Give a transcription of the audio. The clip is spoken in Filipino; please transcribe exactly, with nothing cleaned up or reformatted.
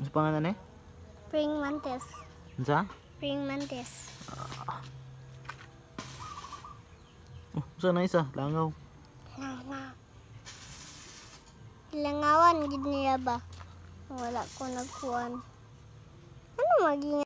Ano pangalan eh? Praying mantis. Unsa? Praying mantis. Oh, saan na isa? Langaw. Langaw. Langawan, gid niya ba? Wala ko nagkuhan. Ano maging